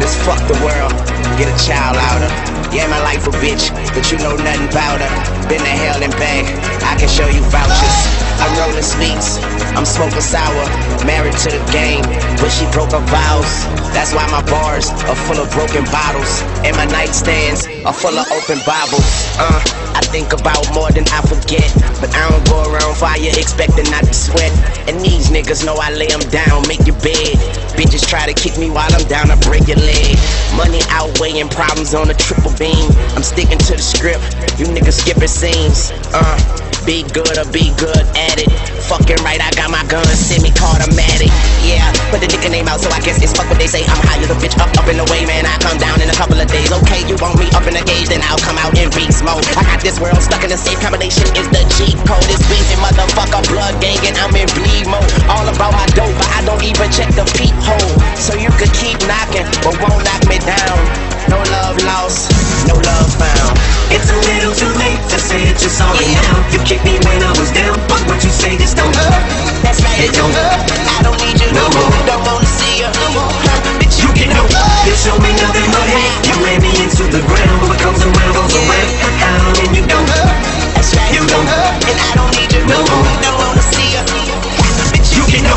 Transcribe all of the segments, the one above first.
Let's fuck the world, get a child out her. Yeah, my life a bitch, but you know nothing about her. Been to hell and back, I can show you vouchers. I'm rolling sweets, I'm smoking sour. Married to the game, but she broke her vows. That's why my bars are full of broken bottles, and my nightstands are full of open Bibles. I think about more than I forget, but I don't go around fire expecting not to sweat. And these niggas know I lay them down, make your bed. Bitches try to kick me while I'm down, I break your leg. Money outweighing problems on a triple beam. I'm sticking to the script, you niggas skipping scenes. Be good or be good at it. Fucking right, I got my gun semi-automatic. Yeah, put the nigga name out, so I guess it's fuck what they say. I'm higher the bitch up and away, man. I come down in a couple of days. Okay, you want me up in the cage, then I'll come out in beast mode. I got this world stuck in the safe combination is the G code. It's beefy motherfucker, blood gang, and I'm in bleed mode. All about my dope, but I don't even check the peephole. So you could keep knocking, but won't knock me down. No love lost, no love found. It's a little too late to say that you're sorry now. You kicked me when I was down, but what you say just don't hurt. That's right, it don't hurt. I don't need you no more. Don't wanna see you no more. Bitch, you get no. You show me nothing but hate. You ran me into the ground, but what comes around goes around. And you don't hurt. That's right, you don't hurt. And I don't need you no more. Don't wanna see you. Bitch, you get no.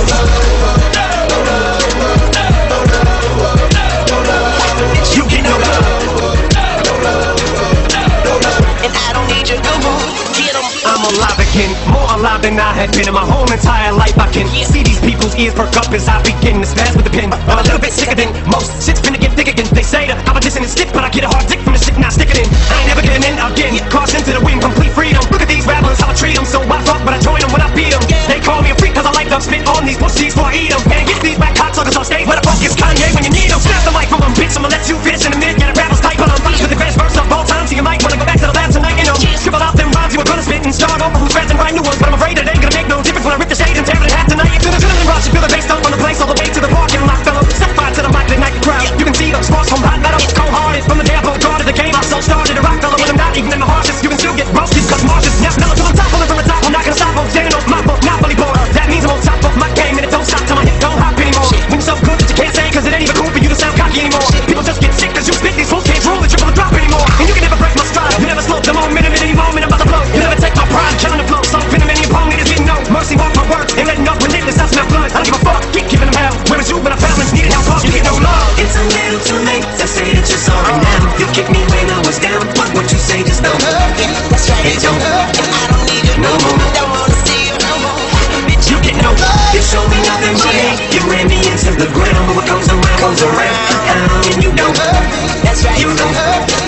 You get no. And I don't need you no more. Get 'em. I'm alive again, more alive than I had been in my whole entire life. I can see these people's ears perk up as I begin to spaz with the pen. I'm a little bit sicker than most. Shit's finna get thick again. They say that I'm a dissonant stick, but I get a hard dick from the shit and I stick it in. I ain't never giving in again. Caution to the wind, complete freedom. Look at these rappers, how I treat them. So I fuck, but I join them when I beat them. They call me a freak cause I like them. Spit on these pussies before I eat them. And get these back cocksuckers on stage. Where the fuck is Kanye when you need them? Snap the mic from them, bitch. I'ma let you finish in a minute. Yeah, the rappers tight, but I'm finished with the best verse of all time. So you might wanna go back to the lab tonight, you know. Scribble out them rhymes you were gonna spit and start over from scratch and write new ones. But I'm afraid that it ain't gonna make no difference when I rip the shade and tear it in half tonight. You feel the adrenaline rush, you feel the bass thump on the place all the way to the parking lot, fellow. Step by to the mic, ignite the crowd. You can see those sparks from hot metal. Cold hearted from the day I broke guard of the game. I so started to rock, fellow, when I'm not even in the harshest. You can still get roasted, cause Marsh's now mellow to the top, pulling from the top. I'm not gonna stop, I'm standing off my book, not fully bored. That means I'm on top of my game, and it don't stop till my hit don't hop anymore. When you're so good that you can't say, cause it ain't even cool for you to sound cocky anymore. People just get sick cause you spit these fools can't drool the triple the drop anymore. And you can never break my stride, you never slow the moment in any moment I'm about to blow. You never take my pride, killing the flow, so venom in your opponent is getting no mercy, walk my work, and letting up relentless, I smell blood. I don't give a fuck, keep giving them hell. Whereas you when I balance, needed help, you get no love. It's a little too late to say that you're sorry now. You kicked me when I was down, but what you say just don't hurt. That's right, it don't hurt. And I don't need you no more. Don't wanna see you no more. Bitch, you get no. You show me nothing but hate. You ran me into the ground, but what comes around goes around. And you don't hurt. That's right, you don't hurt.